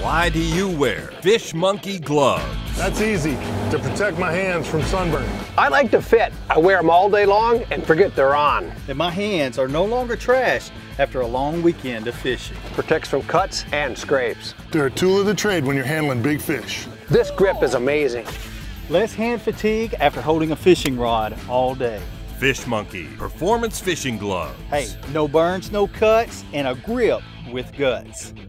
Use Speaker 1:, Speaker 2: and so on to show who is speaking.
Speaker 1: Why do you wear Fish Monkey gloves?
Speaker 2: That's easy, to protect my hands from sunburn.
Speaker 3: I like to fit. I wear them all day long and forget they're on.
Speaker 4: And my hands are no longer trashed after a long weekend of fishing.
Speaker 3: Protects from cuts and scrapes.
Speaker 2: They're a tool of the trade when you're handling big fish.
Speaker 3: This grip is amazing.
Speaker 4: Less hand fatigue after holding a fishing rod all day.
Speaker 1: Fish Monkey Performance Fishing Gloves.
Speaker 4: Hey, no burns, no cuts, and a grip with guts.